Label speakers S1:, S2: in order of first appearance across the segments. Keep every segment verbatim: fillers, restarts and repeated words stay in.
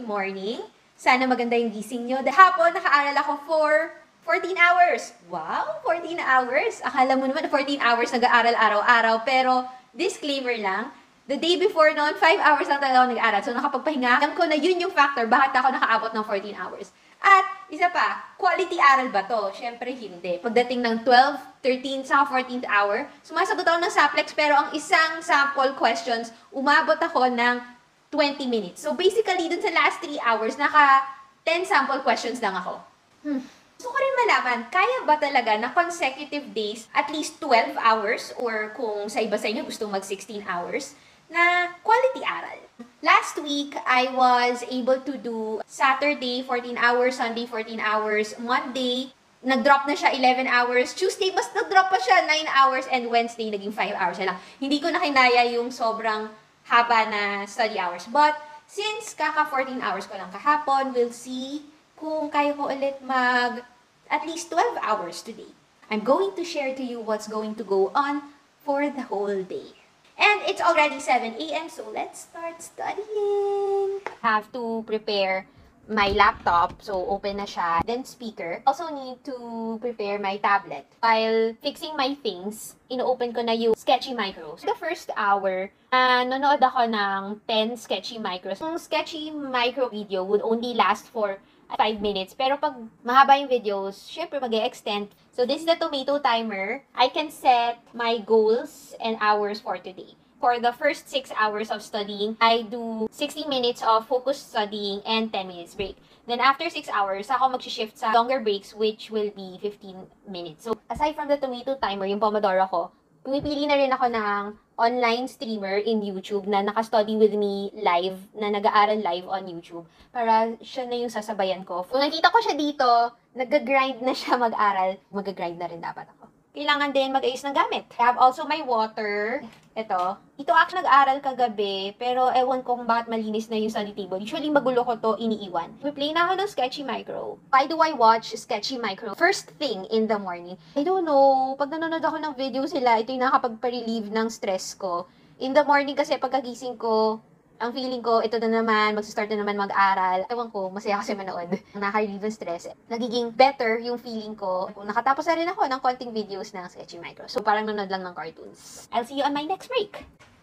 S1: morning. Sana maganda yung gising nyo. Hapon, nakaaral ako for fourteen hours. Wow, fourteen hours. Akala mo naman fourteen hours nag-aaral araw-araw. Pero, disclaimer lang, the day before noon, five hours lang talaga ako nag-aaral. So, nakapagpahinga. Alam ko na yun yung factor bakit ako nakaabot ng fourteen hours. At, isa pa, quality aral ba to? Siyempre, hindi. Pagdating ng twelve, thirteen, sa fourteenth hour, sumasagot ako ng Saplex, pero ang isang sample questions, umabot ako ng twenty minutes. So, basically, dun sa last three hours, naka ten sample questions lang ako. Hmm. So, ko rin malaman, kaya ba talaga na consecutive days, at least twelve hours, or kung sa iba sa inyo gustong mag sixteen hours, na quality aral? Last week, I was able to do Saturday, fourteen hours, Sunday, fourteen hours, Monday, nag-drop na siya eleven hours, Tuesday, mas nag-drop pa siya nine hours, and Wednesday, naging five hours na lang. Hindi ko na kinaya yung sobrang haba na study hours. But, since kaka fourteen hours ko lang kahapon, we'll see kung kaya ko ulit mag at least twelve hours today. I'm going to share to you what's going to go on for the whole day. And it's already seven A M, so let's start studying. I have to prepare my laptop, so open na siya, then speaker. Also need to prepare my tablet. While fixing my things, ino-open ko na yung Sketchy Micros. The first hour, uh, nanonood ako ng ten Sketchy Micros. Yung Sketchy Micro video would only last for five minutes. Pero pag mahaba yung videos, syempre mag-e-extend. So this is the tomato timer. I can set my goals and hours for today. For the first six hours of studying, I do sixty minutes of focused studying and ten minutes break. Then after six hours, ako mag-shift sa longer breaks, which will be fifteen minutes. So aside from the tomato timer, yung Pomodoro ko, pumipili na rin ako ng online streamer in YouTube na naka-study with me live, na nag-aaral live on YouTube, para siya na yung sasabayan ko. Kung nakita ko siya dito, nag-grind na siya mag-aral, mag-grind na rin dapat ako. Kailangan din mag-ayos ng gamit. I have also my water. Ito. Ito actually nag-aral kagabi, pero ewan ko kung bakit malinis na yung study table. Usually magulo ko to, iniiwan. Play na ako ng Sketchy Micro. Why do I watch Sketchy Micro? First thing in the morning. I don't know, pag nanonood ako ng video sila, ito yung nakakapag-relieve ng stress ko. In the morning kasi pagkagising ko, ang feeling ko, ito na naman, mag-start na naman mag-aral. Ewan ko, masaya kasi manood. Nakaka-relieve ng stress. Nagiging better yung feeling ko. Nakatapos na rin ako ng konting videos ng Sketchy Micro. So, parang nanonood lang ng cartoons. I'll see you on my next break.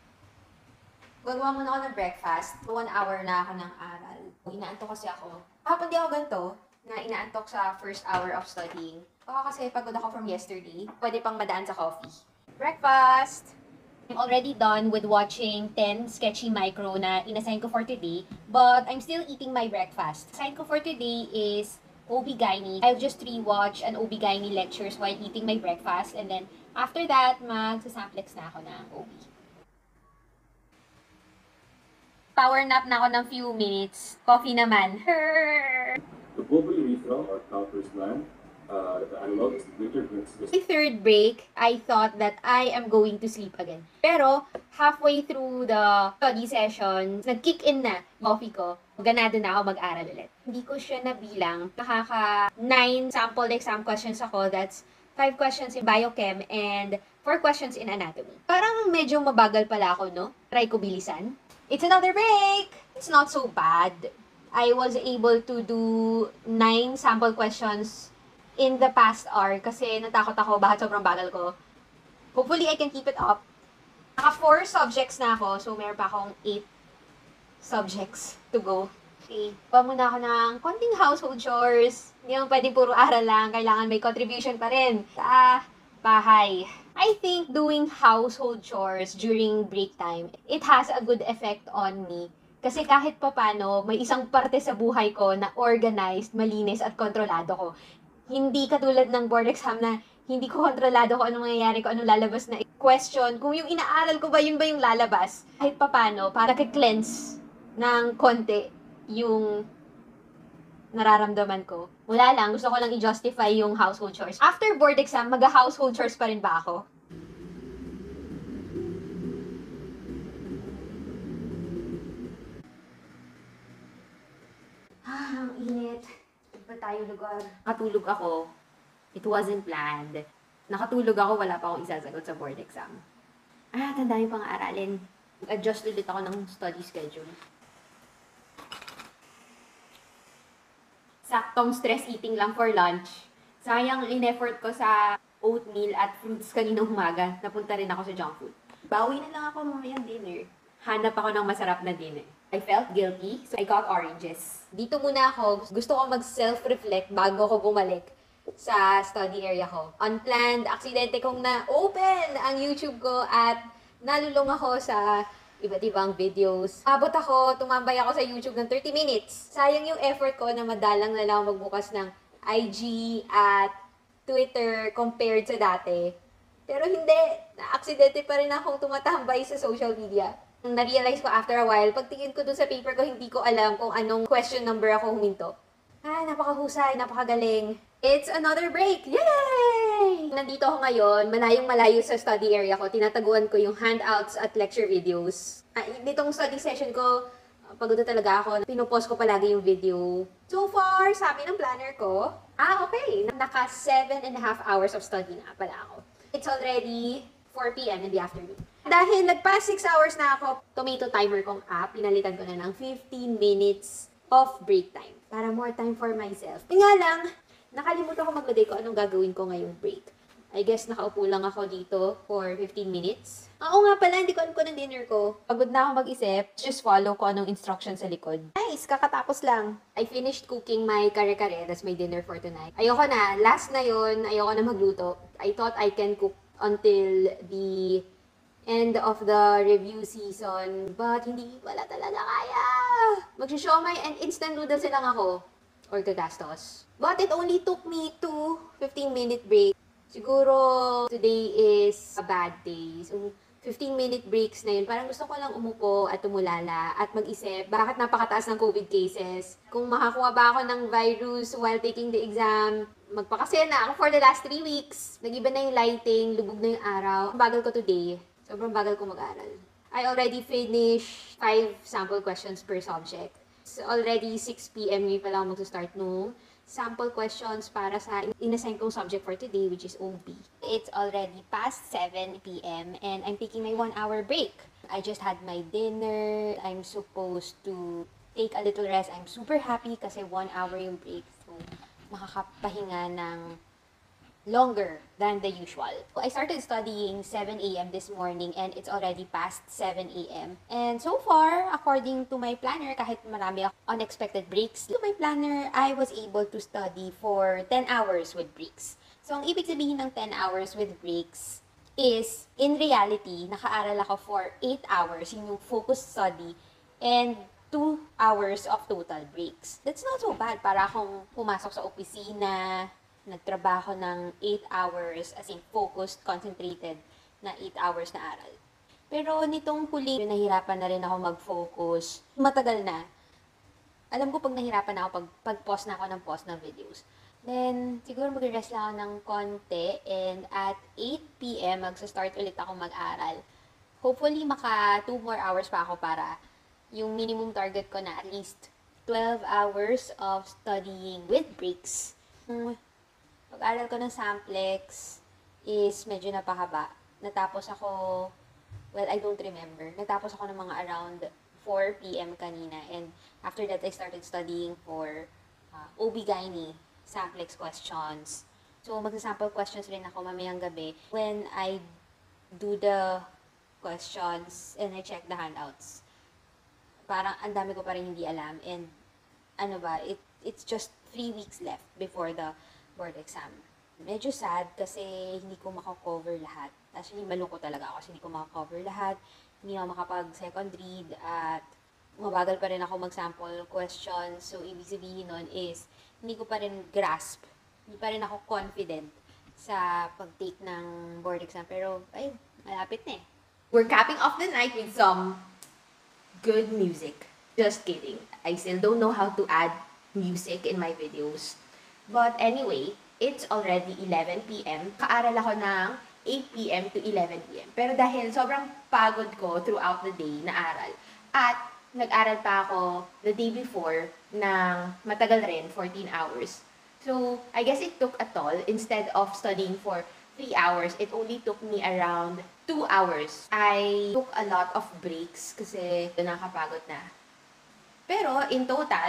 S1: Gagawa muna ako ng breakfast. One hour na ako ng aral. Inaantok kasi ako. Hapon di ako ganito, na inaantok sa first hour of studying. Baka kasi pagod ako from yesterday. Pwede pang madaan sa coffee. Breakfast! I'm already done with watching ten Sketchy Micro na inassign ko for today, but I'm still eating my breakfast. Assign ko for today is O B G Y N. I'll just re-watch an O B G Y N lectures while eating my breakfast, and then after that, mag-samplex na ako ng O B. Power nap na ako ng few minutes. Coffee naman.
S2: The Bovary Refill or Cowper's Gland. Uh, the analog is winter drinks.
S1: My third break, I thought that I am going to sleep again. Pero, halfway through the study session, nag-kick in na coffee ko. Ganado na ako mag-aral ulit. Hindi ko siya nabilang. Nakaka nine sample exam questions ako. That's five questions in biochem and four questions in anatomy. Parang medyo mabagal pala ako, no? Try ko bilisan. It's another break! It's not so bad. I was able to do nine sample questions in the past hour kasi natakot ako bakit sobrang bagal ko. Hopefully, I can keep it up. Naka four subjects na ako, so meron pa akong eight subjects to go. Okay. Pa muna ako ng konting household chores. Hindi naman pwedeng puro aral lang. Kailangan may contribution pa rin sa bahay. I think doing household chores during break time, it has a good effect on me. Kasi kahit papano, may isang parte sa buhay ko na organized, malinis at kontrolado ko. Hindi katulad ng board exam na hindi ko kontrolado kung anong mangyayari, kung anong lalabas na question. Kung yung inaaral ko ba, yun ba yung lalabas? Kahit papano, para ka-cleanse ng konti yung nararamdaman ko. Wala lang, gusto ko lang i-justify yung household chores. After board exam, mag-household chores pa rin ba ako? Ah, ang init. Ba tayo lugar? Nakatulog ako. It wasn't planned. Nakatulog ako, wala pa akong isasagot sa board exam. Ah, tanda yung pang-aaralin. Adjust ulit ako ng study schedule. saktong stress eating lang for lunch. Sayang in-effort ko sa oatmeal at fruits kaninang umaga. Napunta rin ako sa junk food. Bawi na lang ako mamayang dinner. Hanap ako ng masarap na dinner. I felt guilty, so I got oranges. Dito muna ako. Gusto ko mag-self-reflect bago ako bumalik sa study area ko. Unplanned, aksidente kong na-open ang YouTube ko at nalulong ako sa iba't ibang videos. Abot ako, tumambay ako sa YouTube ng thirty minutes. Sayang yung effort ko na madalang na lang magbukas ng I G at Twitter compared sa dati. Pero hindi, na-aksidente pa rin akong tumatambay sa social media. Na-realize ko after a while, pagtingin ko dun sa paper ko, hindi ko alam kung anong question number ako huminto. Ay, napakahusay, napakagaling. It's another break! Yay! Nandito ako ngayon, malayong malayo sa study area ko. Tinataguan ko yung handouts at lecture videos. Ay, nitong study session ko, pagod na talaga ako. Pinopost ko palagi yung video. So far, sabi ng planner ko, ah, okay. Naka seven and a half hours of study na pala ako. It's already four p m in the afternoon. Dahil nagpa six hours na ako, tomato timer kong app, pinalitan ko na ng fifteen minutes of break time. Para more time for myself. Yung nga lang, nakalimutan ko maglagay ko anong gagawin ko ngayong break. I guess nakaupo lang ako dito for fifteen minutes. Oo nga pala, hindi ko alam ko ng dinner ko. Pagod na ako mag-isip, just follow ko anong instructions sa likod. Nice, kakatapos lang. I finished cooking my kare-kare, that's my dinner for tonight. Ayoko na, last na yun, ayoko na magluto. I thought I can cook until the end of the review season, but hindi pala talaga kaya. Magsisiomay and instant noodles lang ako, or gagastos. But it only took me to fifteen minute break. Siguro today is a bad day. So, fifteen minute breaks na yun. Parang gusto ko lang umupo at tumulala at mag-isip, bakit napakataas ng COVID cases? Kung makakuha ba ako ng virus while taking the exam, magpakasena ako for the last three weeks. Nag-iba na yung lighting, lubog na yung araw. Bagal ko today. Sobrang bagal ko mag-aral. I already finished five sample questions per subject. It's already six p m ngayon pala ako mag-start nung sample questions para sa inassign kong subject for today, which is O B. It's already past seven p m and I'm taking my one hour break. I just had my dinner. I'm supposed to take a little rest. I'm super happy kasi one hour yung break. So, makakapahinga ng longer than the usual. I started studying seven a m this morning and it's already past seven a m And so far, according to my planner, kahit marami ako unexpected breaks, to my planner, I was able to study for ten hours with breaks. So, ang ibig sabihin ng ten hours with breaks is, in reality, nakaaral ako for eight hours, yung focused study, and two hours of total breaks. That's not so bad para akong pumasok sa opisina, nagtrabaho ng eight hours, as in focused, concentrated na eight hours na aral. Pero nitong huling, nahirapan na rin ako mag-focus. Matagal na. Alam ko pag nahirapan na ako, pag, pag-pause na ako ng pause ng videos. Then, siguro mag-rest lang ako ng konti and at eight p m magsa-start ulit ako mag-aral. Hopefully, maka two more hours pa ako para yung minimum target ko na at least twelve hours of studying with breaks. Hmm. Pag-aral ko ng Samplex is medyo napahaba. Natapos ako, well, I don't remember. Natapos ako ng mga around four p m kanina. And after that, I started studying for uh, O B G Y N Samplex questions. So, magsasample questions rin ako mamayang gabi when I do the questions and I check the handouts. Parang ang dami ko pa rin hindi alam. And ano ba, it, it's just three weeks left before the board exam. Medyo sad kasi hindi ko makakover lahat. Actually, malungkot talaga ako kasi hindi ko makakover lahat. Hindi ako makapag-second read at mabagal pa rin ako mag-sample questions. So, ibig sabihin nun is, hindi ko pa rin grasp. Hindi pa rin ako confident sa pag-take ng board exam. Pero, ay, malapit na eh. We're capping off the night with some good music. Just kidding. I still don't know how to add music in my videos. But anyway, it's already eleven p m Kaaral ako ng eight p m to eleven p m Pero dahil sobrang pagod ko throughout the day na aral, at nag-aral pa ako the day before ng matagal rin, fourteen hours. So, I guess it took a toll. Instead of studying for three hours, it only took me around two hours. I took a lot of breaks kasi nakakapagod na. Pero in total,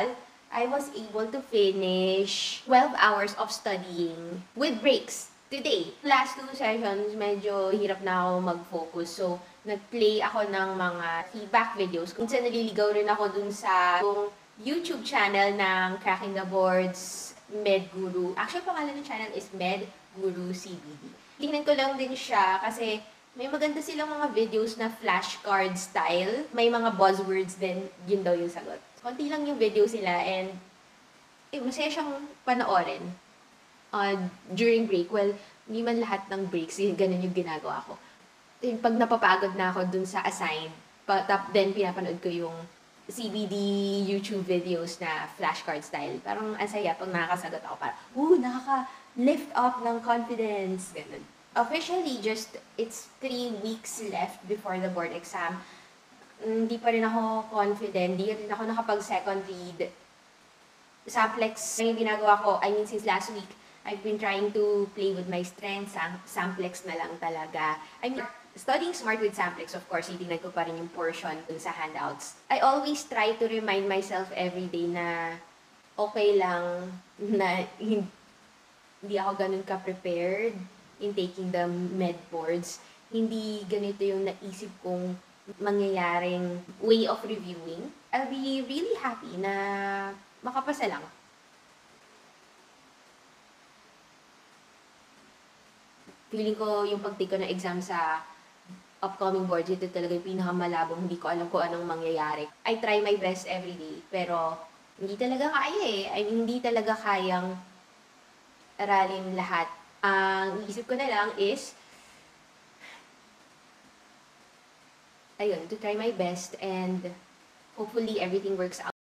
S1: I was able to finish twelve hours of studying with breaks today. Last two sessions, medyo hirap na ako mag-focus. So, nag-play ako ng mga feedback videos. Kung saan naliligaw rin ako dun sa yung YouTube channel ng Cracking the Boards Med Guru. Actually, pangalan ng channel is Med Guru C B D. Tingnan ko lang din siya kasi may maganda silang mga videos na flashcard style. May mga buzzwords din, yun daw yung sagot. Konti lang yung video sila and eh, masaya siyang panoorin uh, during break. Well, hindi man lahat ng breaks, yun, ganun yung ginagawa ko. Eh, pag napapagod na ako dun sa assigned, pa, tap, then pinapanood ko yung C B D YouTube videos na flashcard style. Parang ang saya pag nakakasagot ako. Parang, ooh, nakaka-lift up ng confidence. Ganun. Officially, just, it's three weeks left before the board exam. Hindi pa rin ako confident, hindi rin ako nakapag-second read. Samplex, yung ginagawa ko, I mean, since last week, I've been trying to play with my strengths, sam Samplex na lang talaga. I mean, studying smart with Samplex, of course, titignan ko pa rin yung portion dun sa handouts. I always try to remind myself every day na okay lang na hindi ako ganun ka-prepared in taking the med boards. Hindi ganito yung naisip kong mangyayaring way of reviewing. I'll be really happy na makapasa lang. Feeling ko yung pag-take ko ng exam sa upcoming boards, ito talaga yung pinakamalabong, hindi ko alam kung anong mangyayari. I try my best every day, pero hindi talaga kaya eh. I mean, hindi talaga kayang aralin lahat. Ang isip ko na lang is ayun, to try my best and hopefully everything works out.